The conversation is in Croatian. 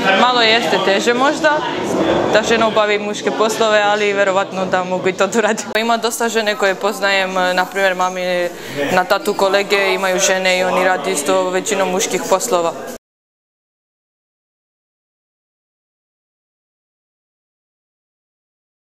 Malo jeste teže možda, da žena obavi muške poslove, ali verovatno da mogu i to doraditi. Ima dosta žene koje poznajem, na primjer mami na tatu kolege imaju žene i oni radi isto većinom muških poslova.